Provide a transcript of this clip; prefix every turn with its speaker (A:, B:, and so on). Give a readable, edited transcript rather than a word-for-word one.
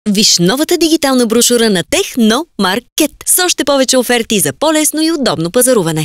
A: Виж новата дигитална брошура на Техномаркет с още повече оферти за по-лесно и удобно пазаруване.